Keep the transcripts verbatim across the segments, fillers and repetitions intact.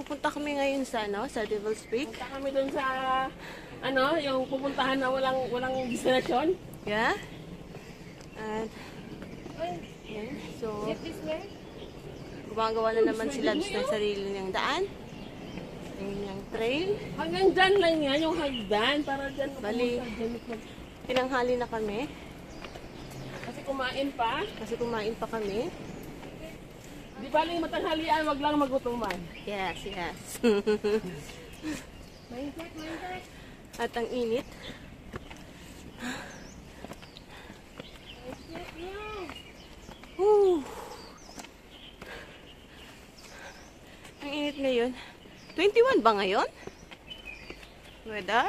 pupunta kami ngayon sa, ano, sa Devil's Peak. Punta kami dun sa, ano, yung pupuntahan na walang walang destination. Yeah. And, yan. So, gumagawa na naman sila ng sarili niyang daan. Yung trail. Hanggang dyan lang yan, yung hagdan. Para dyan Bali, tinanghali na kami. Kasi kumain pa. Kasi kumain pa kami. Di bali matanghalian, wag lang magutuman. Yes, yes. At ang init. Woo. Ang init ngayon. twenty-one ba ngayon? Weather?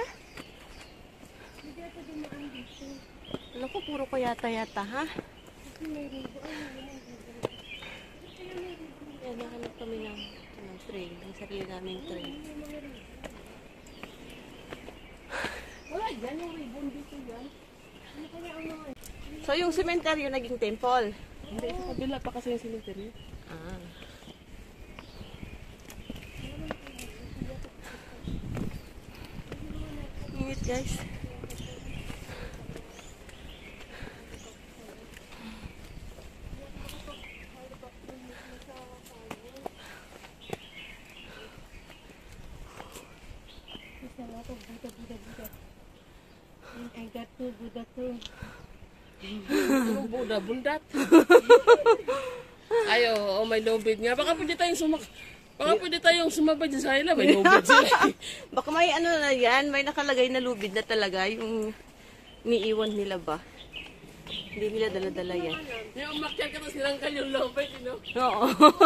Ano ko, puro ko yata-yata, ha? Yan, nahanap kami ng, ng trail, ng sarili naming trail. Wala dyan, yung ribbon dito dyan. Ano kaya ang mga... So, yung cemetery naging temple? Hindi, sa kabila pa kasi yung cemetery. Ah. Ingat, guys. I got to Buddha too. Anong Buddha? Bundat? Ayo, oh, may lobid nga. Baka pwede tayong sumak... Baka pwede tayong sumabay dyan sa kanila. May lobid sila. Baka may ano na yan, may nakalagay na lubid na talaga, yung niiwan nila ba? Hindi nila dala-dala yan. Yung umakyat ka tapos nilangkan yung lobid, you know? Oo.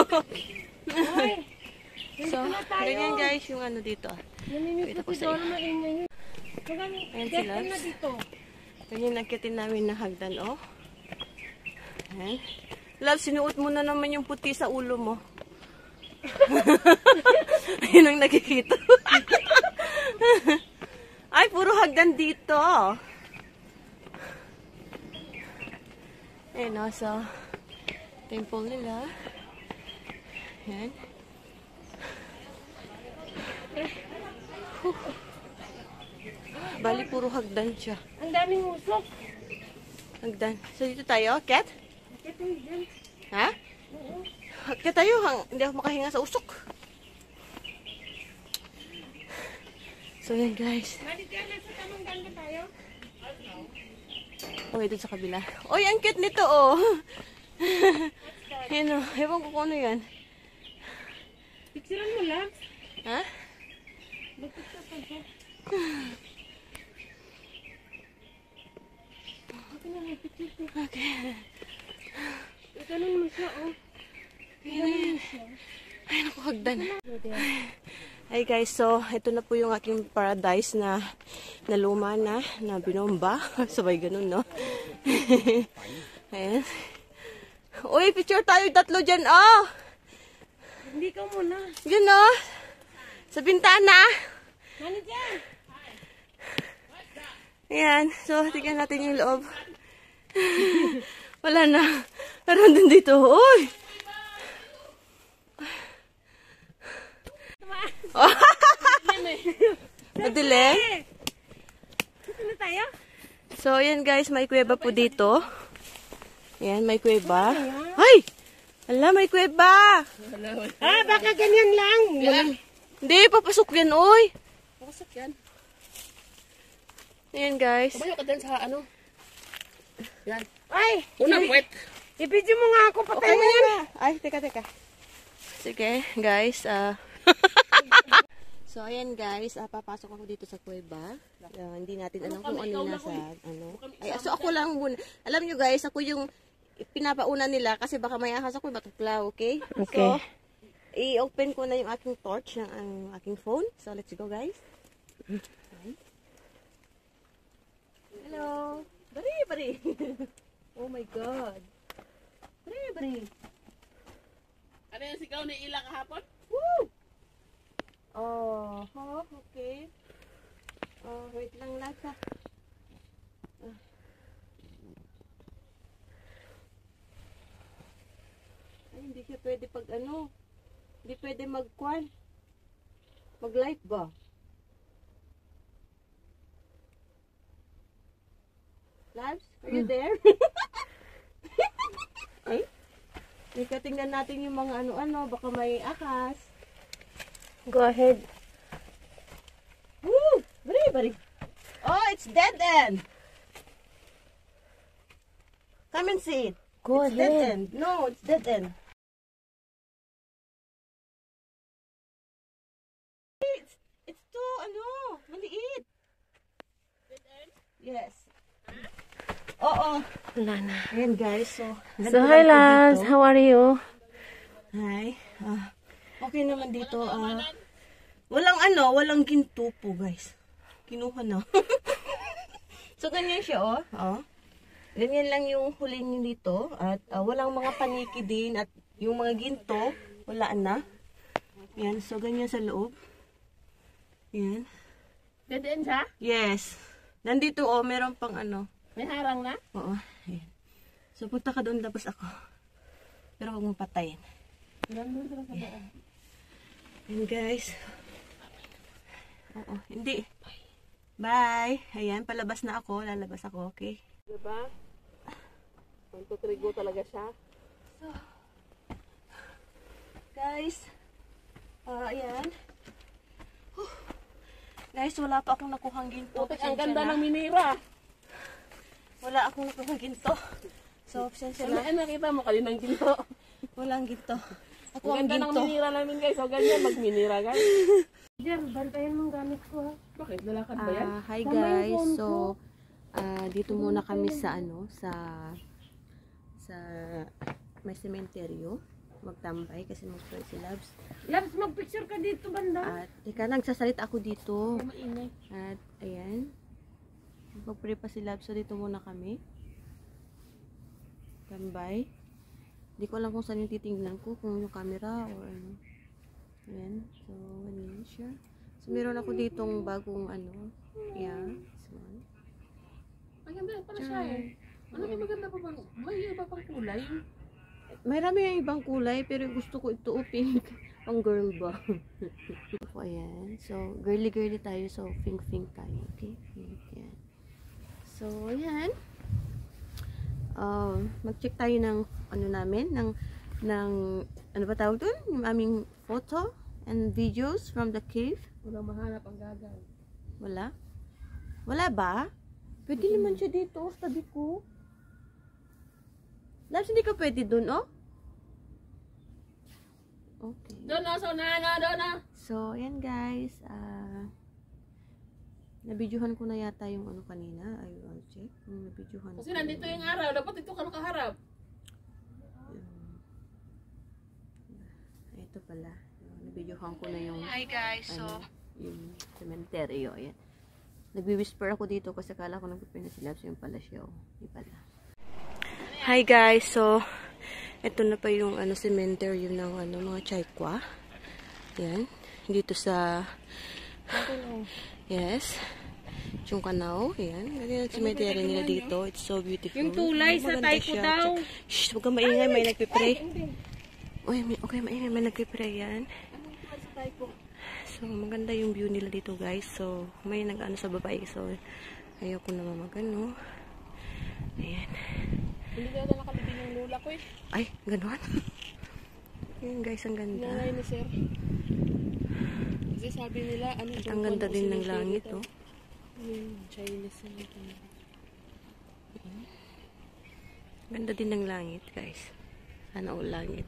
So, ganyan guys, yung ano dito. Pakita ko sa iyo. Ayan si Loves. Ganyan nagkitin namin na hagdan, oh. Ayan. Loves, sinuot mo na naman yung puti sa ulo mo. Ayun ang nakikita. Ay, puro hagdan dito. Ayan, oh, so, temple nila. Ayan. Huh. Bali, puro hagdan siya. Ang daming usok. Hagdan. So, dito tayo, Kat? Ito dyan. Ha? Kat tayo, hang, hindi ako makahinga sa usok. So, yan guys. Mali dyan, nasa tamang ganda tayo? Okay, dun sa kabila. Oy, ang cute nito, oh. Yan, oh. Ewan ko kung ano yan. Picturean mo lang. Ha? Magpicture pa siya. Okay. Ganun mo siya, oh. Ayan. Ay, naku, hagdan. Ay guys, so ito na po yung aking paradise na na luma na, na binomba. Sabay ganun, no? Ayan. Uy, picture tayo tatlo dyan, oh! Hindi ka muna. Yun, oh! Sa bintana. Mali dyan. Ayan, so tignan natin yung loob. Wala na. Meron din dito. Uy! Oh. Madilim. Dito na tayo? So, ayan guys, may kuweba po dito. Ayan, may kuweba. Ay! Ala, may kuweba! Ah, baka ganyan lang. Hindi, papasok yan, uy! Pasok yan. Ayan guys. Kumayo ka dyan sa ano? Yan. Ay! Unang puwet. I-video mo nga ako. Patay Okay mo yan. na. Ay, teka, teka. Sige, guys. Uh, so, ayan guys. Uh, papasok ako dito sa kuweba. Uh, hindi natin alam kung ano yung nasa, ano. Ay, so ako lang muna. Alam nyo guys, ako yung pinapauna nila kasi baka may ahas ako matuklaw, okay? Okay. So, i-open ko na yung aking torch, ng ang aking phone. So, let's go guys. Hello. Bari, bari. Oh my God. Bari, bari. Ano yung sigaw ni Ila kahapon? Woo! Oh, oh, okay. Oh, wait lang lasa. Ah. Ay, hindi siya pwede pag ano. Hindi pwede magkwan. Mag-live ba? Labs, are you there? Ay, Ika, tingnan natin yung mga ano-ano. Baka may akas. Go ahead. Woo! Bari, bari. Oh, it's dead end. Come and see it. Go it's ahead. Dead end. No, it's dead end. It's, it's too, ano, maliit. Dead end? Yes. Oo. Wala na. Ayan guys, so. So, hi Lance. How are you? Hi. Ah, okay naman dito. Ah, walang ano, walang ginto po guys. Kinuha na. So, ganyan siya oh. Oh. Ganyan lang yung huli niyo dito. At ah, walang mga paniki din. At yung mga ginto, wala na. Yan, so ganyan sa loob. Yan. Dead end siya? Yes. Nandito oh, meron pang ano. May harang na? Oo. Ayan. So, punta ka doon tapos ako. Pero huwag mong patayin. Nandun sila sa loob. Ayan guys. Oo. Hindi. Bye. Ayan, palabas na ako. Lalabas ako, okay? Diba? one, two, three, go talaga siya. So, guys. Ah, uh, ayan. Huh. Guys, wala pa akong nakuhang ginto. Putik, ang ganda ng minira. Wala akong nakuhang ginto. So, pasensya na. Ano nakita mo kaninang ginto? Walang ginto. Ako Ang ang ganda ng ginto. minira namin guys. So, ganyan magminira guys. Diyan, bantayan mong gamit ko. Bakit? Lalakad ba yan? Ah, hi guys. So, ah, dito muna kami sa ano, sa sa may sementeryo. Magtambay kasi mag-pray si Labs. Labs, mag-picture ka dito, banda. At, teka, nagsasalita ako dito. Mainay. At, ayan. Mag-pray pa si Labs. So, dito muna kami. Tambay. Hindi ko alam kung saan yung titingnan ko. Kung yung camera or ano. Ayan. So, ganyan siya. So, meron ako ditong bagong ano. Yeah. This one. Ang ganda pala siya eh. Ano yung maganda pa bang? May iba pang kulay. Mayroon yung ibang kulay, pero gusto ko ito oh, pink. Pang girl ba? So, ayan. So, girly-girly tayo. So, pink-pink tayo. Okay? Pink. Ayan. So, ayan. Uh, mag-check tayo ng, ano namin, ng, ng, ano ba tawag dun? Yung aming photo and videos from the cave. Walang mahanap ang gagaw. Wala? Wala ba? Pwede mm-hmm. naman siya dito, sa tabi ko. Labs, hindi ka pwede dun, oh? Okay. Doon na, so na, na, doon na. So, ayan guys. Ah, uh, nabidyohan ko na yata yung ano kanina. Ay, I'll check. Yung nabidyohan Kasi nandito yung araw. Dapat ito ka nakaharap. Um, ito pala. Nabidyohan ko na yung... Hi guys. Ano, so, yung cementerio. Ayan. Nagwi-whisper ako dito kasi kala ko nagpipin na si Labs. Yung pala siya. Oh. Hindi pala. Hi guys. So, ito na pa yung ano cemetery ng ano mga Chaykwa. Yan. Dito sa yes. Chungkanao. Yan. Ganyan ang cemetery nila dito. It's so beautiful. Yung tulay sa Taiko daw. Shh, huwag kang maingay. May nagpipray. Uy, may, okay, maingay. May nagpipray yan. So, maganda yung view nila dito guys. So, may nag-ano sa babae. So, ayoko na mamagano. Ayan. Hindi ka ito nakalibing yung lula ko eh. Ay, gano'n? Yan guys, ang ganda. Nanay ni sir. Kasi sabi nila, ano, at ang ganda din ng langit, oh. Yung Chinese na ito. Ganda din ng langit, guys. Sana all langit.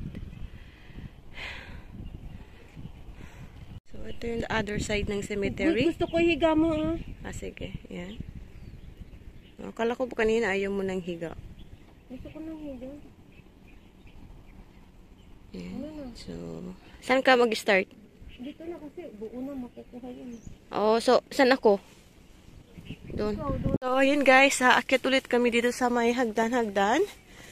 So, ito yung the other side ng cemetery. Gusto ko higa mo, ah. Ah, sige. Yan. Akala ko pa kanina ayaw mo ng higa. Gusto ko nang higa. Yan. So, saan ka mag-start? Dito na kasi, buo na makukuha yun. Oh, so, saan ako? Doon. So, ayun guys, aakyat ulit kami dito sa may hagdan-hagdan.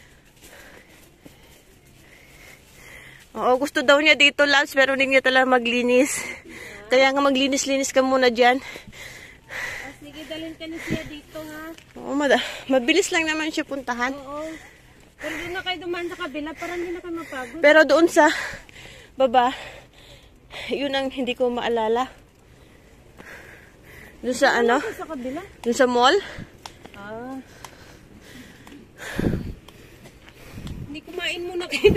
Oo, gusto daw niya dito, Lance, pero hindi niya talaga maglinis. Kaya nga maglinis-linis ka muna dyan. Ah, sige, dalhin ka ni siya dito, ha? Oo, mabilis lang naman siya puntahan. Oo. Pero doon na kayo dumaan sa kabila, para hindi na kayo mapagod. Pero doon sa baba, Yun ang hindi ko maalala. Doon sa ano? Sa kabila? Doon sa mall? Ah. Hindi kumain muna kayo.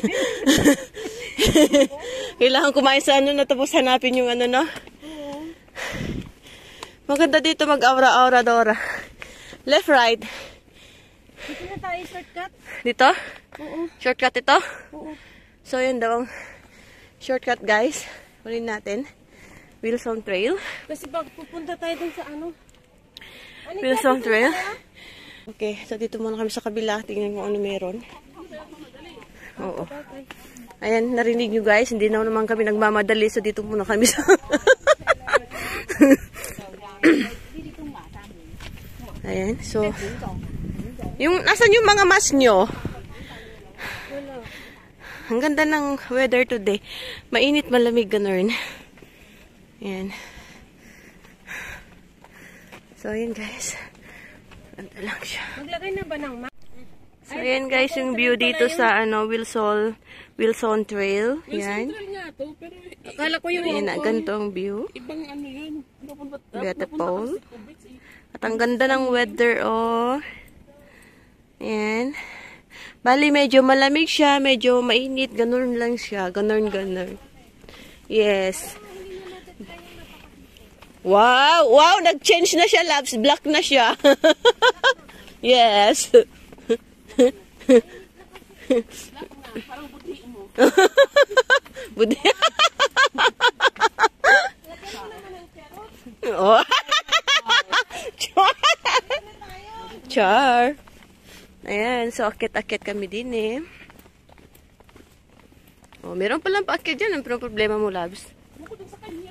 Kailangan kumain sa ano na tapos hanapin yung ano, no? Oo. Maganda dito mag-aura-aura, Dora. Left, right. Dito na tayo shortcut? Dito? Oo. Shortcut ito? Oo. So, yun daw ang shortcut, guys. Kunin natin. Wilson Trail. Kasi pag pupunta tayo dun sa ano? Ano Wilson Trail. Okay, so dito muna kami sa kabila. Tingnan kung ano meron. Oo. Ayan, narinig nyo guys. Hindi na naman kami nagmamadali. So dito muna kami sa... Ayan, so... Yung, nasan yung mga mas nyo? Ang ganda ng weather today. Mainit, malamig, ganun. Ayan. So, ayan guys. Ganda lang siya. Maglagay na ba ng map? So, ayan guys, yung view dito sa ano Wilson Wilson Trail. Ayan. Wilson Trail nga to, pero Akala ko yung Ayan, ganito ang view. ibang ano yun. Napunta, Beautiful. At ang ganda ng weather, oh. Ayan. Bali, medyo malamig siya, medyo mainit, ganun lang siya. Ganun, ganun. Yes. Wow! Wow! Nag-change na siya, Labs. Black na siya. Yes. Parang buti mo. Buti. Oh. Char. Char. Ayan, so akit-akit kami din eh. Oh, meron palang paakit dyan. Ang problema mo, Labs. Bukod sa kanya.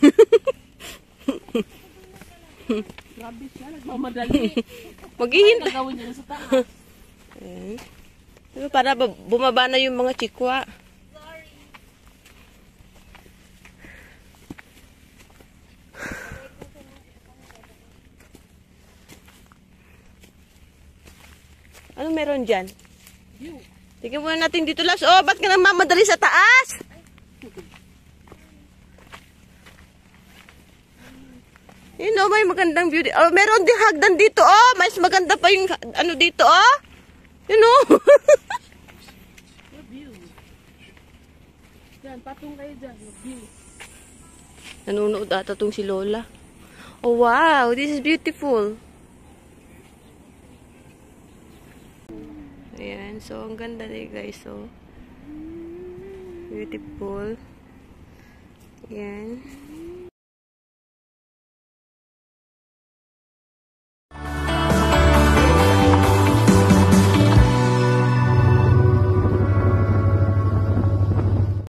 Grabe siya, nagmamadali. Maghihintay. Gagawin niya sa taas. Ayan. Diba, para bumaba na yung mga chikwa. Anong meron dyan? View. Tingnan muna natin dito, Labs. Oh, ba't ka nagmamadali sa taas? Yun oh, may magandang view. Oh, meron din hagdan dito, oh. Mas maganda pa yung ano dito, oh. Yun oh. View. Yan, patong kayo dyan. View. Nanonood ata tong si Lola. Oh, wow. This is beautiful. Ayan. So, ang ganda din, guys. So, beautiful. Ayan.